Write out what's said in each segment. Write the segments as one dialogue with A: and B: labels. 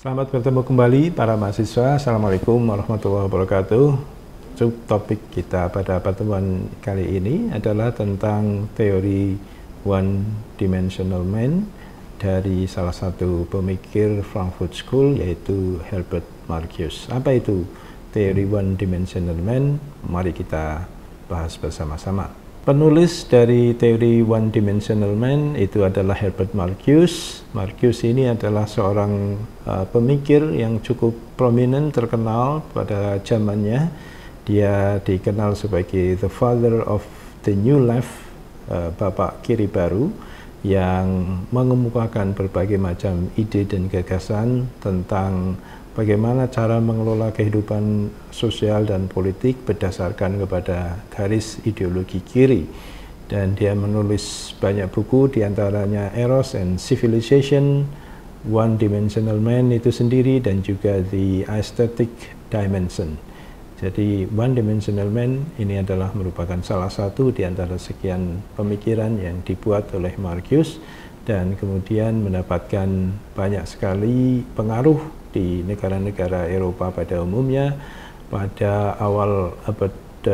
A: Selamat bertemu kembali para mahasiswa. Assalamualaikum warahmatullahi wabarakatuh. Subtopik kita pada pertemuan kali ini adalah tentang teori one dimensional man dari salah satu pemikir Frankfurt School, yaitu Herbert Marcuse. Apa itu teori one dimensional man? Mari kita bahas bersama-sama. Penulis dari teori one dimensional man itu adalah Herbert Marcuse. Marcuse ini adalah seorang pemikir yang cukup prominent, terkenal pada zamannya. Dia dikenal sebagai the father of the new left, bapak kiri baru, yang mengemukakan berbagai macam ide dan gagasan tentang bagaimana cara mengelola kehidupan sosial dan politik berdasarkan kepada garis ideologi kiri. Dan dia menulis banyak buku, diantaranya Eros and Civilization, One Dimensional Man itu sendiri, dan juga The Aesthetic Dimension. Jadi One Dimensional Man ini adalah merupakan salah satu di antara sekian pemikiran yang dibuat oleh Marcuse, dan kemudian mendapatkan banyak sekali pengaruh di negara-negara Eropa pada umumnya pada awal abad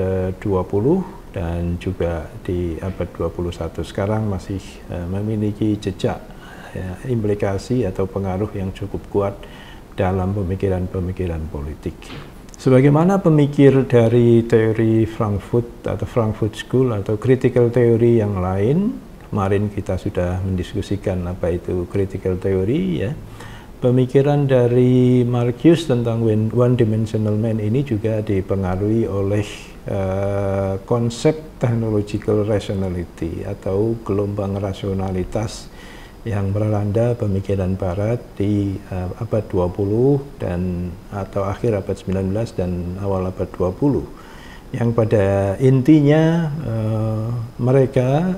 A: 20 dan juga di abad 21. Sekarang masih memiliki jejak, implikasi atau pengaruh yang cukup kuat dalam pemikiran-pemikiran politik. Sebagaimana pemikir dari teori Frankfurt atau Frankfurt School atau critical theory yang lain, kemarin kita sudah mendiskusikan apa itu critical theory, ya. Pemikiran dari Marcuse tentang one dimensional man ini juga dipengaruhi oleh konsep technological rationality atau gelombang rasionalitas yang melanda pemikiran barat di abad 20 dan atau akhir abad 19 dan awal abad 20, yang pada intinya mereka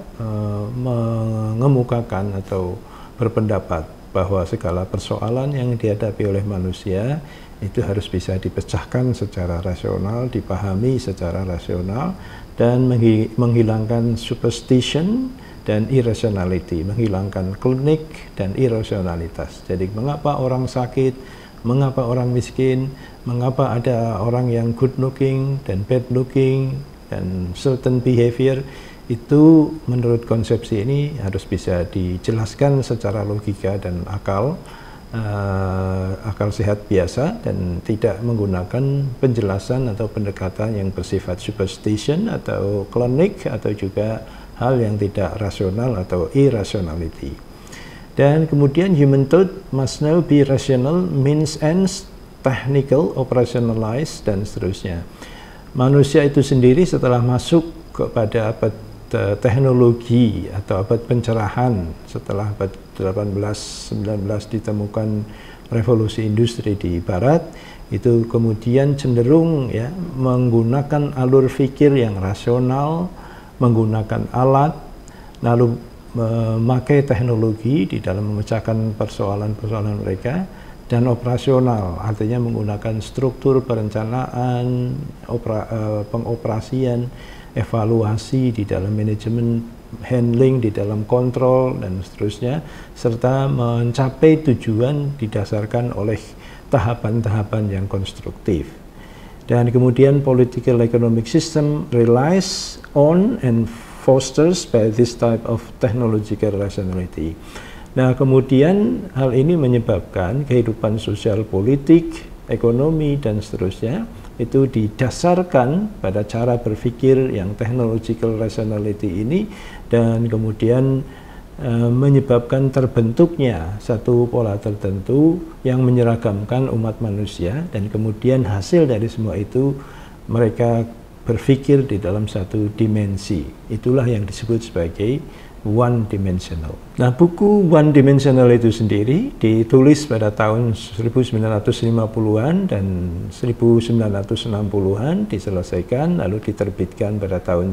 A: mengemukakan atau berpendapat bahwa segala persoalan yang dihadapi oleh manusia itu harus bisa dipecahkan secara rasional, dipahami secara rasional, dan menghilangkan superstition dan irrationality, menghilangkan klinik dan irasionalitas. Jadi mengapa orang sakit, mengapa orang miskin, mengapa ada orang yang good looking dan bad looking dan certain behavior, itu menurut konsepsi ini harus bisa dijelaskan secara logika dan akal sehat biasa, dan tidak menggunakan penjelasan atau pendekatan yang bersifat superstition atau klinik atau juga hal yang tidak rasional atau irrationality. Dan kemudian human thought must now be rational, means ends, technical, operationalized, dan seterusnya. Manusia itu sendiri setelah masuk kepada abad teknologi atau abad pencerahan, setelah abad 18-19 ditemukan revolusi industri di barat, itu kemudian cenderung menggunakan alur pikir yang rasional, menggunakan alat, lalu memakai teknologi di dalam memecahkan persoalan-persoalan mereka, dan operasional, artinya menggunakan struktur perencanaan, pengoperasian, evaluasi di dalam manajemen, handling di dalam kontrol, dan seterusnya, serta mencapai tujuan didasarkan oleh tahapan-tahapan yang konstruktif. Dan kemudian political economic system relies on and fosters by this type of technological rationality. Nah, kemudian hal ini menyebabkan kehidupan sosial politik, ekonomi, dan seterusnya itu didasarkan pada cara berpikir yang technological rationality ini, dan kemudian menyebabkan terbentuknya satu pola tertentu yang menyeragamkan umat manusia, dan kemudian hasil dari semua itu mereka berpikir di dalam satu dimensi. Itulah yang disebut sebagai one dimensional. Nah, buku One Dimensional itu sendiri ditulis pada tahun 1950-an dan 1960-an diselesaikan, lalu diterbitkan pada tahun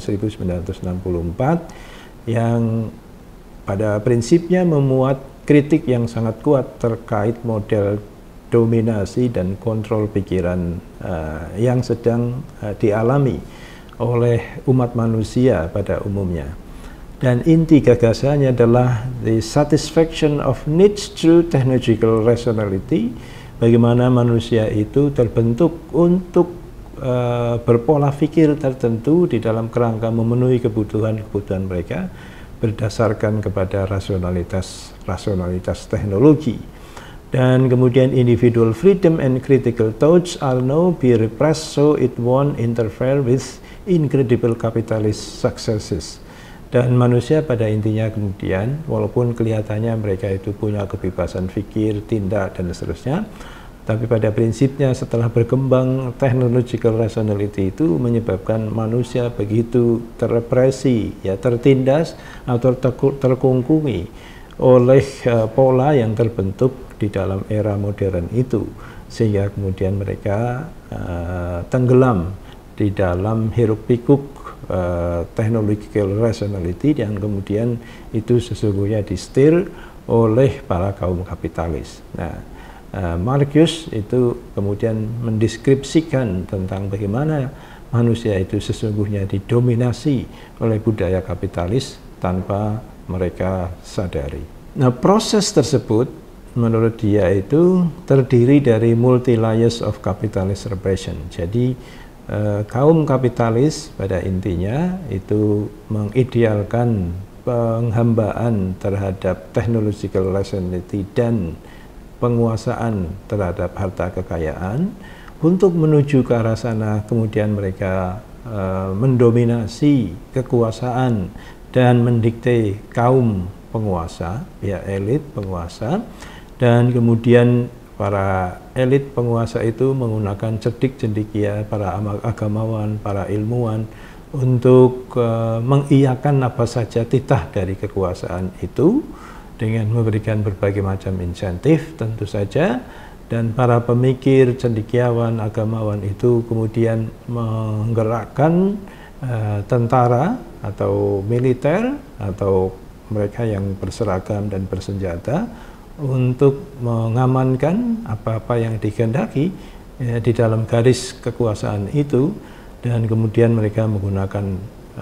A: 1964, yang pada prinsipnya memuat kritik yang sangat kuat terkait model dominasi dan kontrol pikiran yang sedang dialami oleh umat manusia pada umumnya. Dan inti gagasannya adalah the satisfaction of needs through technological rationality bagaimana manusia itu terbentuk untuk berpola pikir tertentu di dalam kerangka memenuhi kebutuhan mereka berdasarkan kepada rasionalitas teknologi. Dan kemudian individual freedom and critical thoughts are now be repressed so it won't interfere with incredible capitalist successes. Dan manusia pada intinya kemudian, walaupun kelihatannya mereka itu punya kebebasan fikir, tindak, dan seterusnya, tapi pada prinsipnya setelah berkembang technological rationality itu menyebabkan manusia begitu terrepresi, ya, tertindas atau terkungkungi oleh pola yang terbentuk di dalam era modern itu, sehingga kemudian mereka tenggelam di dalam hiruk-pikuk technological rationality yang kemudian itu sesungguhnya disetir oleh para kaum kapitalis. Nah, Marcuse itu kemudian mendeskripsikan tentang bagaimana manusia itu sesungguhnya didominasi oleh budaya kapitalis tanpa mereka sadari. Nah, proses tersebut menurut dia itu terdiri dari multi layers of capitalist repression. Jadi kaum kapitalis pada intinya itu mengidealkan penghambaan terhadap technological rationality dan penguasaan terhadap harta kekayaan untuk menuju ke arah sana. Kemudian mereka mendominasi kekuasaan dan mendikte kaum penguasa, ya, elit penguasa. Dan kemudian para elit penguasa itu menggunakan cerdik cendekia para agamawan, para ilmuwan untuk mengiyakan apa saja titah dari kekuasaan itu dengan memberikan berbagai macam insentif tentu saja. Dan para pemikir, cendekiawan, agamawan itu kemudian menggerakkan tentara atau militer atau mereka yang berseragam dan bersenjata untuk mengamankan apa-apa yang dikehendaki di dalam garis kekuasaan itu. Dan kemudian mereka menggunakan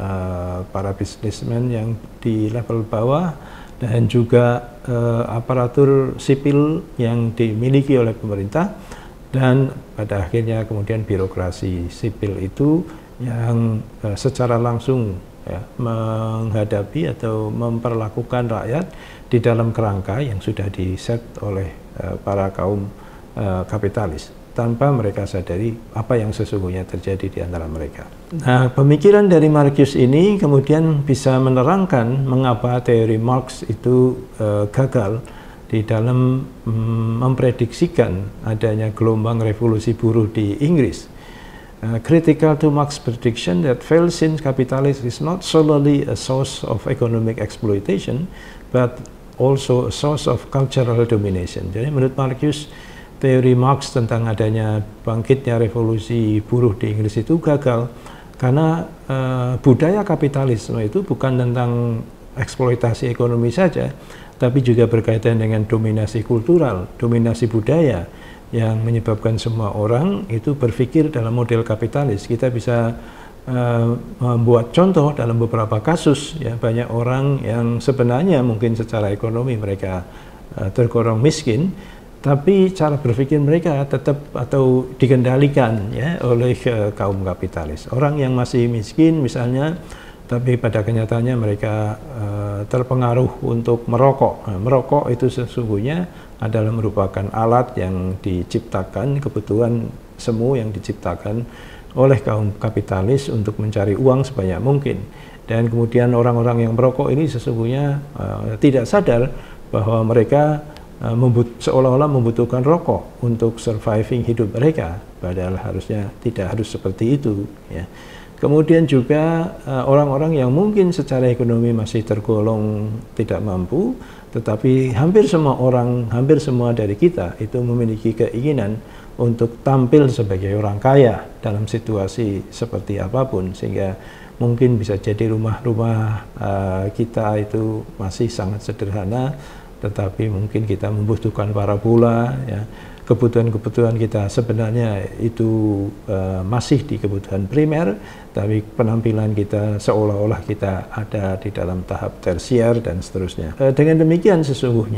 A: para bisnismen yang di level bawah dan juga aparatur sipil yang dimiliki oleh pemerintah, dan pada akhirnya kemudian birokrasi sipil itu yang secara langsung, ya, menghadapi atau memperlakukan rakyat di dalam kerangka yang sudah diset oleh para kaum kapitalis tanpa mereka sadari apa yang sesungguhnya terjadi di antara mereka. Nah, pemikiran dari Marcuse ini kemudian bisa menerangkan mengapa teori Marx itu gagal di dalam memprediksikan adanya gelombang revolusi buruh di Inggris. Critical to Marx's prediction that failed since capitalism is not solely a source of economic exploitation, but also a source of cultural domination. Jadi menurut Marcuse, teori Marx tentang adanya bangkitnya revolusi buruh di Inggris itu gagal karena budaya kapitalisme itu bukan tentang eksploitasi ekonomi saja, tapi juga berkaitan dengan dominasi kultural, dominasi budaya, yang menyebabkan semua orang itu berpikir dalam model kapitalis. Kita bisa membuat contoh dalam beberapa kasus, ya, banyak orang yang sebenarnya mungkin secara ekonomi mereka tergolong miskin, tapi cara berpikir mereka tetap atau dikendalikan, ya, oleh kaum kapitalis. Orang yang masih miskin misalnya, tapi pada kenyataannya mereka terpengaruh untuk merokok. Nah, merokok itu sesungguhnya adalah merupakan alat yang diciptakan, kebutuhan semu yang diciptakan oleh kaum kapitalis untuk mencari uang sebanyak mungkin. Dan kemudian orang-orang yang merokok ini sesungguhnya tidak sadar bahwa mereka seolah-olah membutuhkan rokok untuk surviving hidup mereka, padahal harusnya tidak harus seperti itu, ya. Kemudian juga orang-orang yang mungkin secara ekonomi masih tergolong tidak mampu, tetapi hampir semua dari kita itu memiliki keinginan untuk tampil sebagai orang kaya dalam situasi seperti apapun, sehingga mungkin bisa jadi rumah-rumah kita itu masih sangat sederhana, tetapi mungkin kita membutuhkan parabola, ya. Kebutuhan-kebutuhan kita sebenarnya itu masih di kebutuhan primer, tapi penampilan kita seolah-olah kita ada di dalam tahap tersier dan seterusnya. Dengan demikian sesungguhnya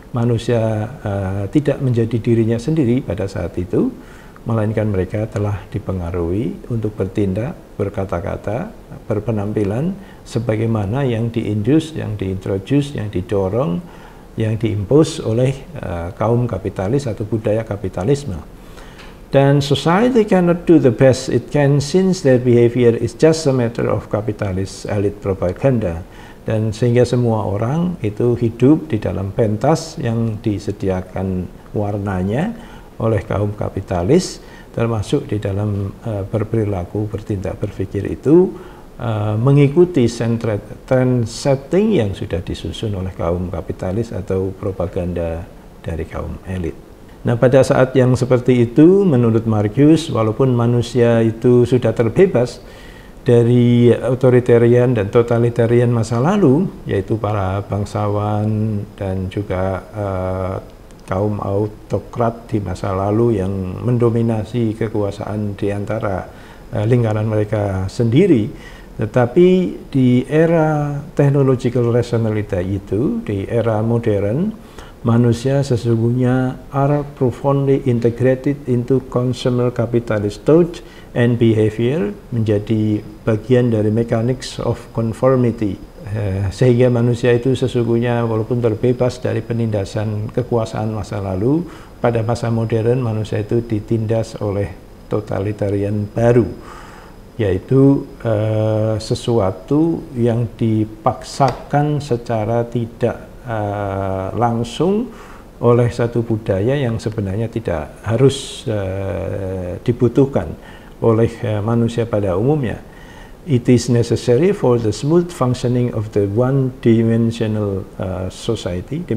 A: manusia tidak menjadi dirinya sendiri pada saat itu, melainkan mereka telah dipengaruhi untuk bertindak, berkata-kata, berpenampilan sebagaimana yang diinduce, yang diintroduce, yang didorong, yang diimpos oleh kaum kapitalis atau budaya kapitalisme. Dan society cannot do the best it can since their behavior is just a matter of capitalist elite propaganda. Dan sehingga semua orang itu hidup di dalam pentas yang disediakan warnanya oleh kaum kapitalis, termasuk di dalam berperilaku, bertindak, berpikir itu mengikuti trend setting yang sudah disusun oleh kaum kapitalis atau propaganda dari kaum elit. Nah, pada saat yang seperti itu, menurut Marcuse, walaupun manusia itu sudah terbebas dari otoritarian dan totalitarian masa lalu, yaitu para bangsawan dan juga kaum autokrat di masa lalu yang mendominasi kekuasaan di antara lingkaran mereka sendiri, tetapi di era technological rationality itu, di era modern, manusia sesungguhnya are profoundly integrated into consumer capitalist thought and behavior, menjadi bagian dari mechanics of conformity, sehingga manusia itu sesungguhnya walaupun terbebas dari penindasan kekuasaan masa lalu, pada masa modern manusia itu ditindas oleh totalitarian baru, yaitu sesuatu yang dipaksakan secara tidak langsung oleh satu budaya yang sebenarnya tidak harus dibutuhkan oleh manusia pada umumnya. It is necessary for the smooth functioning of the one-dimensional society,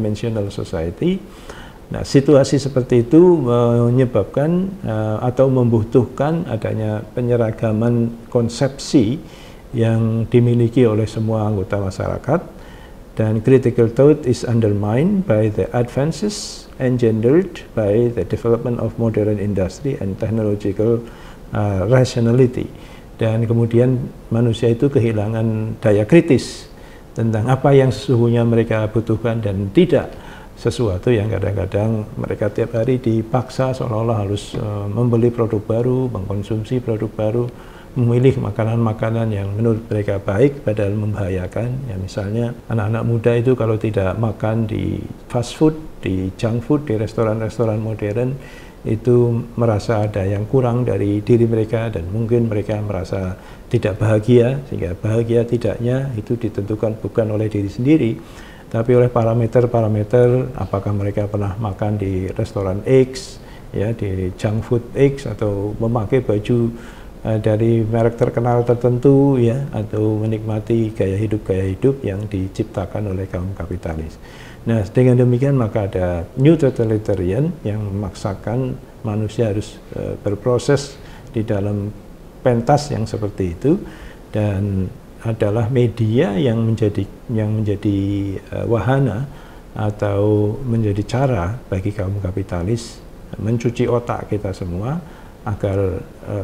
A: Nah, situasi seperti itu menyebabkan atau membutuhkan adanya penyeragaman konsepsi yang dimiliki oleh semua anggota masyarakat. Dan critical thought is undermined by the advances engendered by the development of modern industry and technological rationality. Dan kemudian manusia itu kehilangan daya kritis tentang apa yang sesungguhnya mereka butuhkan dan tidak, sesuatu yang kadang-kadang mereka tiap hari dipaksa seolah-olah harus membeli produk baru, mengkonsumsi produk baru, memilih makanan-makanan yang menurut mereka baik padahal membahayakan. Ya, misalnya anak-anak muda itu kalau tidak makan di fast food, di junk food, di restoran-restoran modern, itu merasa ada yang kurang dari diri mereka dan mungkin mereka merasa tidak bahagia, sehingga bahagia tidaknya itu ditentukan bukan oleh diri sendiri tapi oleh parameter-parameter apakah mereka pernah makan di restoran X, ya, di junk food X, atau memakai baju dari merek terkenal tertentu, ya, atau menikmati gaya hidup yang diciptakan oleh kaum kapitalis. Nah, dengan demikian maka ada new totalitarian yang memaksakan manusia harus berproses di dalam pentas yang seperti itu, dan adalah media yang menjadi wahana atau menjadi cara bagi kaum kapitalis mencuci otak kita semua agar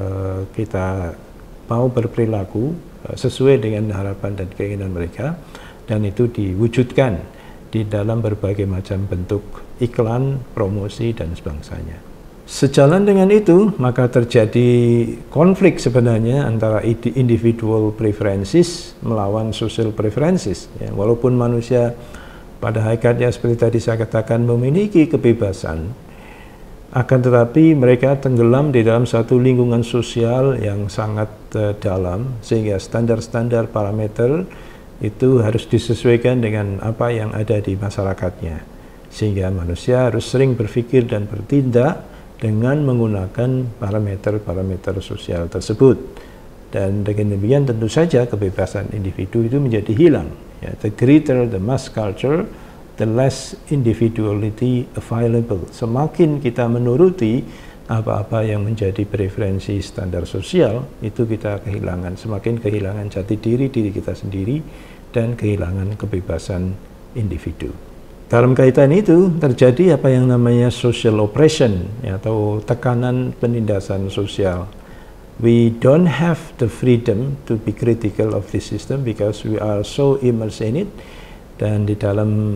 A: kita mau berperilaku sesuai dengan harapan dan keinginan mereka, dan itu diwujudkan di dalam berbagai macam bentuk iklan, promosi, dan sebangsanya. Sejalan dengan itu, maka terjadi konflik sebenarnya antara individual preferences melawan social preferences. Ya, walaupun manusia pada hakikatnya seperti tadi saya katakan memiliki kebebasan, akan tetapi mereka tenggelam di dalam satu lingkungan sosial yang sangat dalam, sehingga standar-standar parameter itu harus disesuaikan dengan apa yang ada di masyarakatnya, sehingga manusia harus sering berpikir dan bertindak dengan menggunakan parameter-parameter sosial tersebut. Dan dengan demikian tentu saja kebebasan individu itu menjadi hilang. Ya, the greater the mass culture, the less individuality available. Semakin kita menuruti apa-apa yang menjadi preferensi standar sosial, itu kita kehilangan, semakin kehilangan jati diri kita sendiri, dan kehilangan kebebasan individu. Dalam kaitan itu terjadi apa yang namanya social oppression, ya, atau tekanan penindasan sosial. We don't have the freedom to be critical of this system because we are so immersed in it. Dan di dalam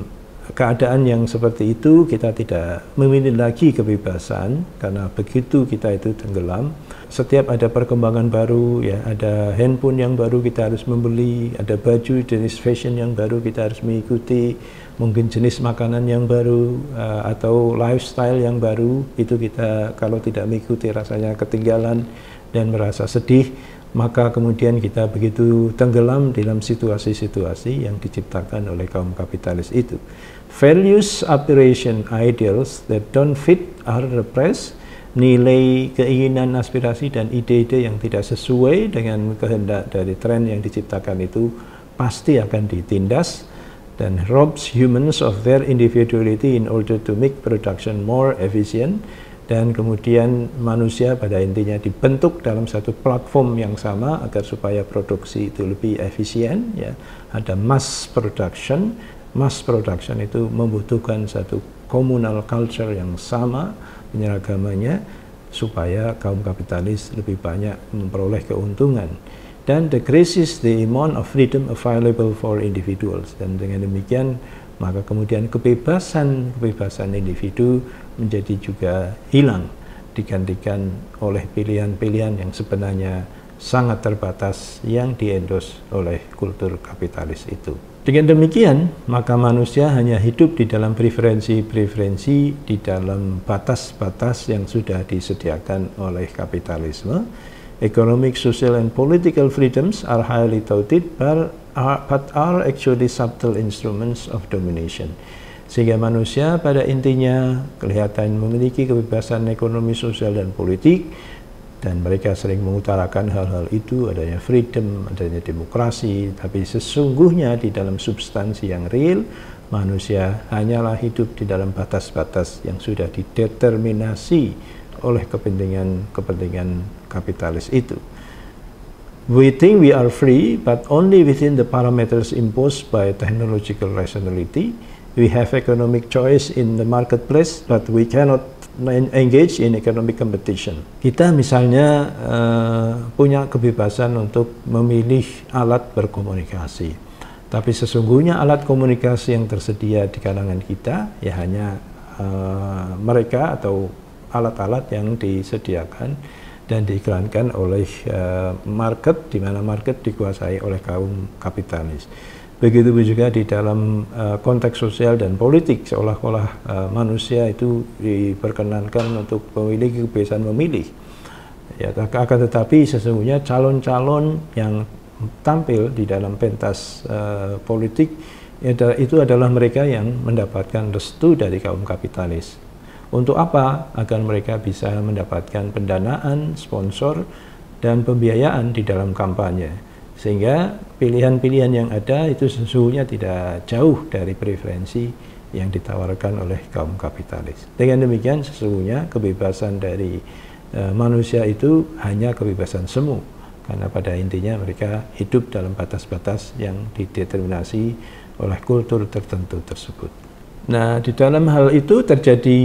A: keadaan yang seperti itu kita tidak memilih lagi kebebasan, karena begitu kita itu tenggelam, setiap ada perkembangan baru, ya ada handphone yang baru kita harus membeli, ada baju jenis fashion yang baru kita harus mengikuti, mungkin jenis makanan yang baru atau lifestyle yang baru, itu kita kalau tidak mengikuti rasanya ketinggalan dan merasa sedih, maka kemudian kita begitu tenggelam dalam situasi-situasi yang diciptakan oleh kaum kapitalis itu. Values, aspiration, ideals that don't fit are repressed. Nilai, keinginan, aspirasi, dan ide-ide yang tidak sesuai dengan kehendak dari tren yang diciptakan itu pasti akan ditindas, dan robs humans of their individuality in order to make production more efficient. Dan kemudian manusia pada intinya dibentuk dalam satu platform yang sama agar supaya produksi itu lebih efisien, ya. Ada mass production. Mass production itu membutuhkan satu communal culture yang sama penyeragamannya supaya kaum kapitalis lebih banyak memperoleh keuntungan. Dan decreases the amount of freedom available for individuals. Dan dengan demikian maka kemudian kebebasan individu menjadi juga hilang, digantikan oleh pilihan-pilihan yang sebenarnya sangat terbatas yang diendos oleh kultur kapitalis itu. Dengan demikian, maka manusia hanya hidup di dalam preferensi-preferensi, di dalam batas-batas yang sudah disediakan oleh kapitalisme. Economic, social, and political freedoms are highly touted, but are actually subtle instruments of domination. Sehingga manusia pada intinya kelihatan memiliki kebebasan ekonomi, sosial, dan politik, dan mereka sering mengutarakan hal-hal itu, adanya freedom, adanya demokrasi, tapi sesungguhnya di dalam substansi yang real, manusia hanyalah hidup di dalam batas-batas yang sudah dideterminasi oleh kepentingan kapitalis itu. We think we are free, but only within the parameters imposed by technological rationality. We have economic choice in the marketplace, but we cannot engage in economic competition. Kita misalnya punya kebebasan untuk memilih alat berkomunikasi, tapi sesungguhnya alat komunikasi yang tersedia di kalangan kita ya hanya mereka atau alat-alat yang disediakan dan diiklankan oleh market, di mana market dikuasai oleh kaum kapitalis. Begitu juga di dalam konteks sosial dan politik, seolah-olah manusia itu diperkenankan untuk memiliki kebebasan memilih. Ya, akan tetapi sesungguhnya calon-calon yang tampil di dalam pentas politik itu adalah mereka yang mendapatkan restu dari kaum kapitalis. Untuk apa? Agar mereka bisa mendapatkan pendanaan, sponsor, dan pembiayaan di dalam kampanye. Sehingga pilihan-pilihan yang ada itu sesungguhnya tidak jauh dari preferensi yang ditawarkan oleh kaum kapitalis. Dengan demikian sesungguhnya kebebasan dari manusia itu hanya kebebasan semu. Karena pada intinya mereka hidup dalam batas-batas yang dideterminasi oleh kultur tertentu tersebut. Nah, di dalam hal itu terjadi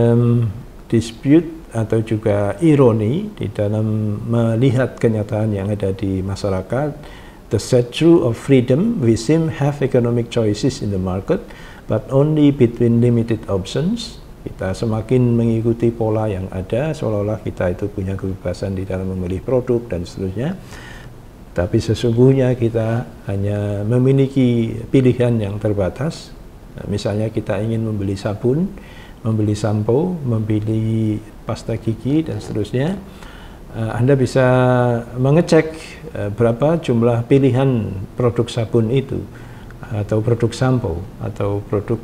A: dispute atau juga ironi di dalam melihat kenyataan yang ada di masyarakat. The sad truth of freedom, we seem have economic choices in the market, but only between limited options. Kita semakin mengikuti pola yang ada, seolah-olah kita itu punya kebebasan di dalam memilih produk dan seterusnya. Tapi sesungguhnya kita hanya memiliki pilihan yang terbatas. Misalnya kita ingin membeli sabun, membeli sampo, membeli pasta gigi, dan seterusnya. Anda bisa mengecek berapa jumlah pilihan produk sabun itu, atau produk sampo, atau produk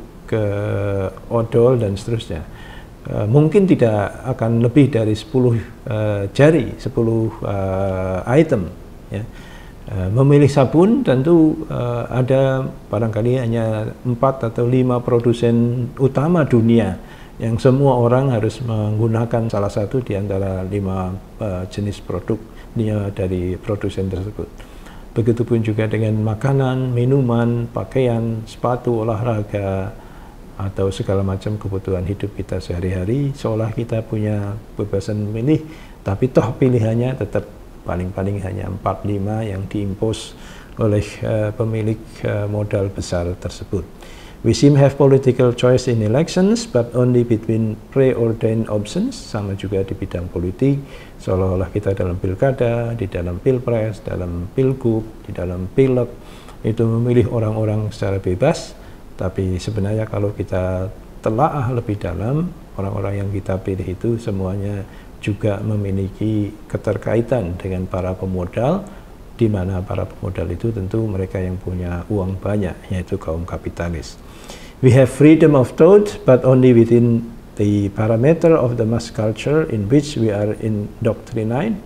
A: odol, dan seterusnya. Mungkin tidak akan lebih dari 10 jari, 10 item. Ya. Memilih sabun tentu ada barangkali hanya 4 atau 5 produsen utama dunia yang semua orang harus menggunakan salah satu di antara 5 jenis produk dari produsen tersebut. Begitupun juga dengan makanan, minuman, pakaian, sepatu, olahraga, atau segala macam kebutuhan hidup kita sehari-hari, seolah kita punya kebebasan memilih, tapi toh pilihannya tetap paling-paling hanya 4-5 yang diimpos oleh pemilik modal besar tersebut. We seem have political choice in elections, but only between preordained options. Sama juga di bidang politik, seolah-olah kita dalam pilkada, di dalam pilpres, dalam pilgub, di dalam pileg, itu memilih orang-orang secara bebas. Tapi sebenarnya kalau kita telaah lebih dalam, orang-orang yang kita pilih itu semuanya juga memiliki keterkaitan dengan para pemodal, di mana para pemodal itu tentu mereka yang punya uang banyak, yaitu kaum kapitalis. We have freedom of thought, but only within the parameter of the mass culture in which we are indoctrined,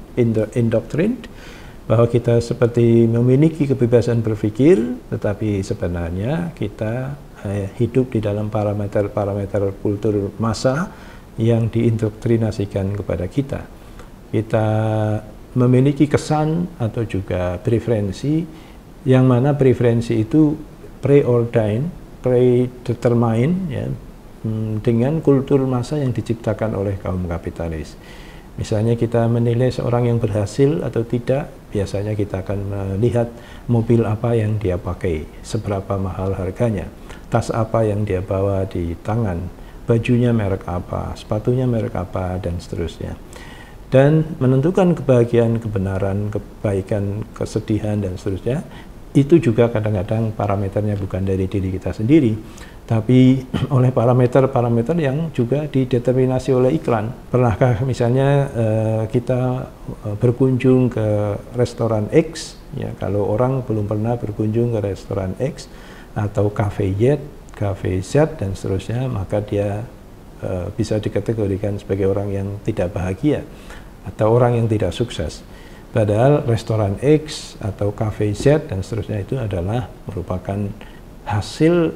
A: bahwa kita seperti memiliki kebebasan berpikir, tetapi sebenarnya kita hidup di dalam parameter-parameter kultur massa yang diindoktrinasikan kepada kita. Kita memiliki kesan atau juga preferensi, yang mana preferensi itu preordained, predetermined, ya, dengan kultur massa yang diciptakan oleh kaum kapitalis. Misalnya kita menilai seorang yang berhasil atau tidak, biasanya kita akan melihat mobil apa yang dia pakai, seberapa mahal harganya, tas apa yang dia bawa di tangan, bajunya merek apa, sepatunya merek apa, dan seterusnya. Dan menentukan kebahagiaan, kebenaran, kebaikan, kesedihan, dan seterusnya, itu juga kadang-kadang parameternya bukan dari diri kita sendiri, tapi oleh parameter-parameter yang juga dideterminasi oleh iklan. Pernahkah misalnya kita berkunjung ke restoran X, ya, kalau orang belum pernah berkunjung ke restoran X atau cafe Y, cafe Z, dan seterusnya, maka dia bisa dikategorikan sebagai orang yang tidak bahagia atau orang yang tidak sukses. Padahal restoran X atau cafe Z dan seterusnya itu adalah merupakan hasil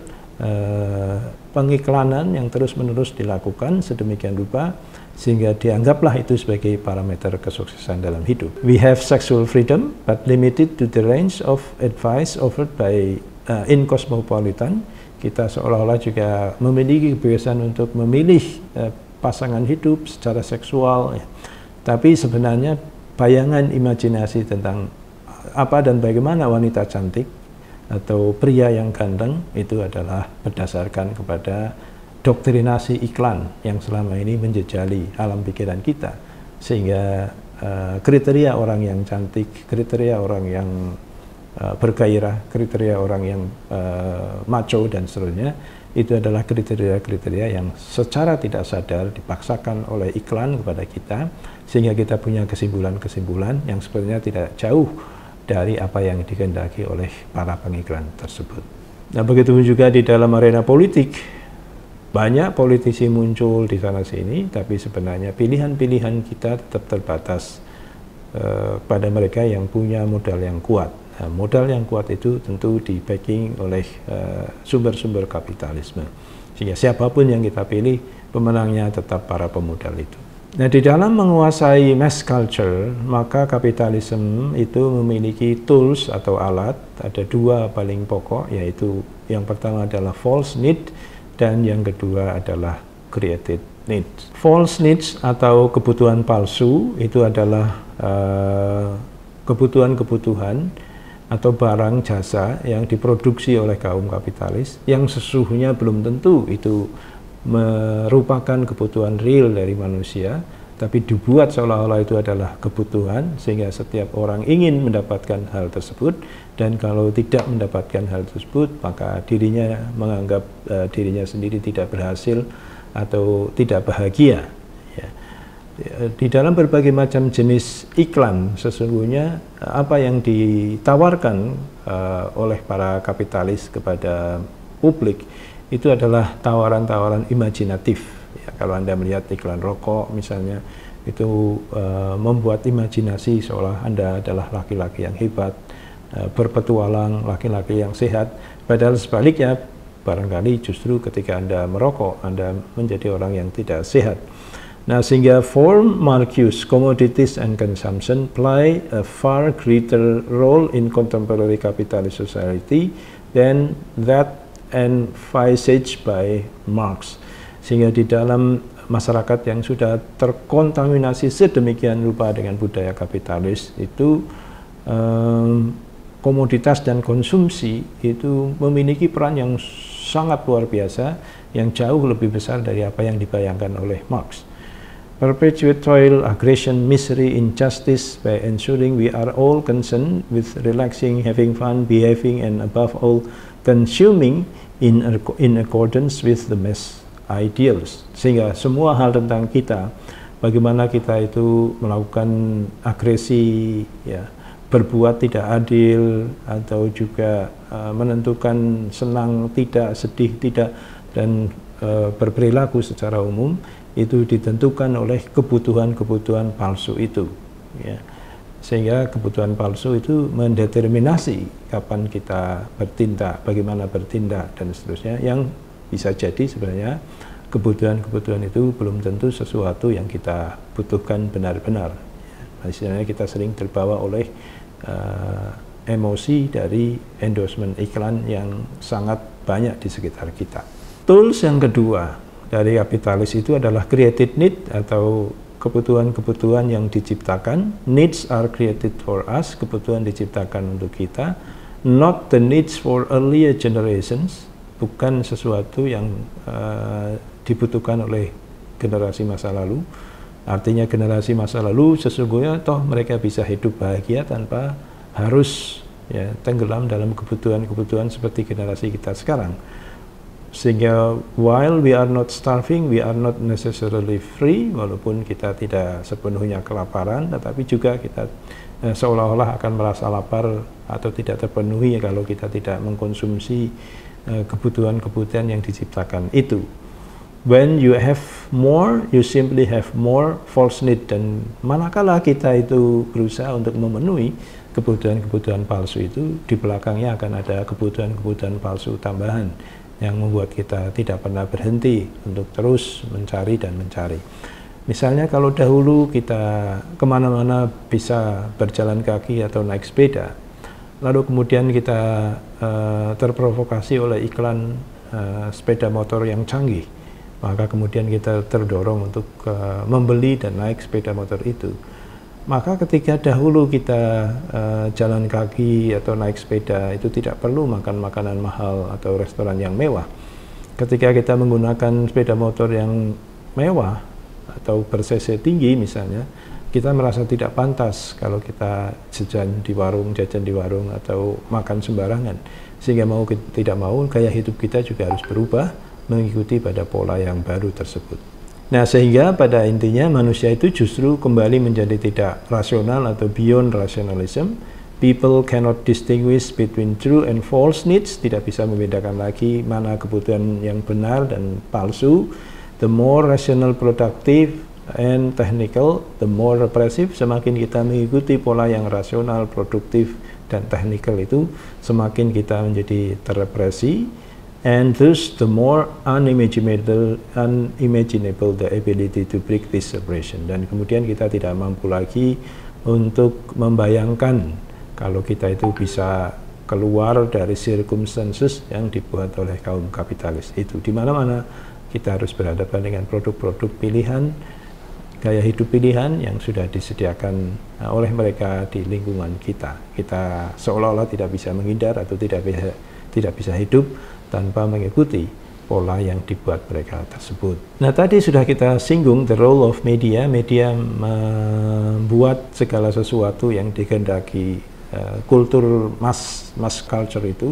A: pengiklanan yang terus-menerus dilakukan sedemikian rupa sehingga dianggaplah itu sebagai parameter kesuksesan dalam hidup. We have sexual freedom, but limited to the range of advice offered by in cosmopolitan. Kita seolah-olah juga memiliki kebebasan untuk memilih pasangan hidup secara seksual, ya. Tapi sebenarnya bayangan imajinasi tentang apa dan bagaimana wanita cantik atau pria yang ganteng itu adalah berdasarkan kepada doktrinasi iklan yang selama ini menjejali alam pikiran kita, sehingga kriteria orang yang cantik, kriteria orang yang bergairah, kriteria orang yang macho dan seterusnya, itu adalah kriteria-kriteria yang secara tidak sadar dipaksakan oleh iklan kepada kita, sehingga kita punya kesimpulan-kesimpulan yang sebenarnya tidak jauh dari apa yang dikehendaki oleh para pengiklan tersebut. Nah, begitu juga di dalam arena politik, banyak politisi muncul di sana-sini, tapi sebenarnya pilihan-pilihan kita tetap terbatas pada mereka yang punya modal yang kuat. Nah, modal yang kuat itu tentu di-backing oleh sumber-sumber kapitalisme. Sehingga siapapun yang kita pilih, pemenangnya tetap para pemodal itu. Nah, di dalam menguasai mass culture, maka kapitalisme itu memiliki tools atau alat. Ada dua paling pokok, yaitu yang pertama adalah false need, dan yang kedua adalah created need. False needs atau kebutuhan palsu itu adalah kebutuhan-kebutuhan atau barang jasa yang diproduksi oleh kaum kapitalis yang sesungguhnya belum tentu itu merupakan kebutuhan real dari manusia, tapi dibuat seolah-olah itu adalah kebutuhan sehingga setiap orang ingin mendapatkan hal tersebut, dan kalau tidak mendapatkan hal tersebut maka dirinya menganggap dirinya sendiri tidak berhasil atau tidak bahagia. Di dalam berbagai macam jenis iklan, sesungguhnya apa yang ditawarkan oleh para kapitalis kepada publik itu adalah tawaran-tawaran imajinatif. Ya, kalau Anda melihat iklan rokok misalnya, itu membuat imajinasi seolah Anda adalah laki-laki yang hebat, berpetualang, laki-laki yang sehat. Padahal sebaliknya, barangkali justru ketika Anda merokok, Anda menjadi orang yang tidak sehat. Nah, sehingga form, marques, commodities, and consumption play a far greater role in contemporary capitalist society than that envisaged by Marx. Sehingga di dalam masyarakat yang sudah terkontaminasi sedemikian rupa dengan budaya kapitalis itu, komoditas dan konsumsi itu memiliki peran yang sangat luar biasa yang jauh lebih besar dari apa yang dibayangkan oleh Marx. Perpetuate toil, aggression, misery, injustice by ensuring we are all concerned with relaxing, having fun, behaving, and above all consuming in accordance with the mass ideals. Sehingga semua hal tentang kita, bagaimana kita itu melakukan agresi, ya, berbuat tidak adil, atau juga menentukan senang tidak, sedih tidak, dan berperilaku secara umum, itu ditentukan oleh kebutuhan-kebutuhan palsu itu, ya. Sehingga kebutuhan palsu itu mendeterminasi kapan kita bertindak, bagaimana bertindak, dan seterusnya, yang bisa jadi sebenarnya kebutuhan-kebutuhan itu belum tentu sesuatu yang kita butuhkan benar-benar. Misalnya kita sering terbawa oleh emosi dari endorsement iklan yang sangat banyak di sekitar kita. Tools yang kedua dari kapitalis itu adalah created need, atau kebutuhan-kebutuhan yang diciptakan. Needs are created for us, kebutuhan diciptakan untuk kita, not the needs for earlier generations, bukan sesuatu yang dibutuhkan oleh generasi masa lalu. Artinya generasi masa lalu sesungguhnya toh mereka bisa hidup bahagia tanpa harus, ya, tenggelam dalam kebutuhan-kebutuhan seperti generasi kita sekarang. Sehingga while we are not starving, we are not necessarily free, walaupun kita tidak sepenuhnya kelaparan, tetapi juga kita seolah-olah akan merasa lapar atau tidak terpenuhi kalau kita tidak mengkonsumsi kebutuhan-kebutuhan yang diciptakan itu. When you have more, you simply have more false need. Dan manakala kita itu berusaha untuk memenuhi kebutuhan-kebutuhan palsu itu, di belakangnya akan ada kebutuhan-kebutuhan palsu tambahan yang membuat kita tidak pernah berhenti untuk terus mencari dan mencari. Misalnya kalau dahulu kita kemana-mana bisa berjalan kaki atau naik sepeda, lalu kemudian kita terprovokasi oleh iklan sepeda motor yang canggih, maka kemudian kita terdorong untuk membeli dan naik sepeda motor itu. Maka ketika dahulu kita jalan kaki atau naik sepeda itu tidak perlu makan makanan mahal atau restoran yang mewah. Ketika kita menggunakan sepeda motor yang mewah atau ber-cc tinggi misalnya, kita merasa tidak pantas kalau kita jajan di warung atau makan sembarangan. Sehingga mau tidak mau gaya hidup kita juga harus berubah mengikuti pada pola yang baru tersebut. Nah, sehingga pada intinya manusia itu justru kembali menjadi tidak rasional atau beyond rationalism. People cannot distinguish between true and false needs, tidak bisa membedakan lagi mana kebutuhan yang benar dan palsu. The more rational, productive, and technical, the more repressive. Semakin kita mengikuti pola yang rasional, produktif, dan technical itu, semakin kita menjadi terrepresi. And thus the more unimaginable the ability to break this separation. Dan kemudian kita tidak mampu lagi untuk membayangkan kalau kita itu bisa keluar dari circumstances yang dibuat oleh kaum kapitalis itu. Di mana-mana kita harus berhadapan dengan produk-produk pilihan, gaya hidup pilihan yang sudah disediakan oleh mereka di lingkungan kita. Kita seolah-olah tidak bisa menghindar atau tidak bisa hidup tanpa mengikuti pola yang dibuat mereka tersebut. Nah, tadi sudah kita singgung the role of media. Media membuat segala sesuatu yang dikehendaki kultur mass culture itu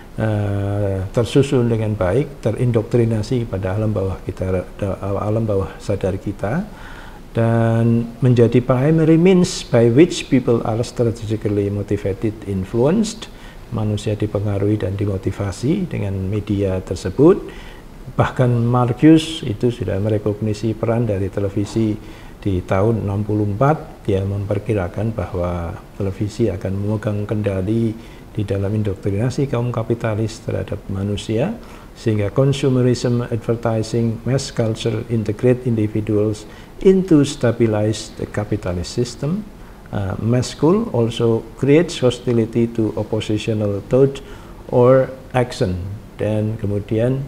A: tersusun dengan baik, terindoktrinasi pada alam bawah sadar kita, dan menjadi primary means by which people are strategically motivated, influenced. Manusia dipengaruhi dan dimotivasi dengan media tersebut. Bahkan Marcuse itu sudah merekognisi peran dari televisi di tahun 64. Dia memperkirakan bahwa televisi akan memegang kendali di dalam indoktrinasi kaum kapitalis terhadap manusia, sehingga consumerism, advertising, mass culture integrate individuals into stabilize the capitalist system. Mass school also creates hostility to oppositional thought or action. Dan kemudian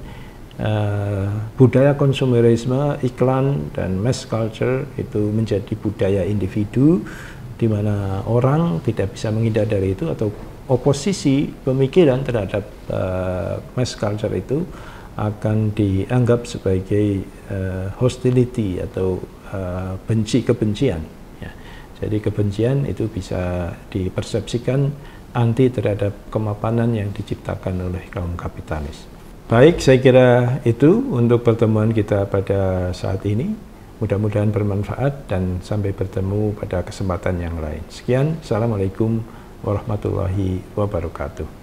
A: budaya konsumerisme, iklan, dan mass culture itu menjadi budaya individu, di mana orang tidak bisa menghindar dari itu, atau oposisi pemikiran terhadap mass culture itu akan dianggap sebagai hostility atau kebencian. Ya. Jadi kebencian itu bisa dipersepsikan anti terhadap kemapanan yang diciptakan oleh kaum kapitalis. Baik, saya kira itu untuk pertemuan kita pada saat ini. Mudah-mudahan bermanfaat dan sampai bertemu pada kesempatan yang lain. Sekian, Assalamualaikum warahmatullahi wabarakatuh.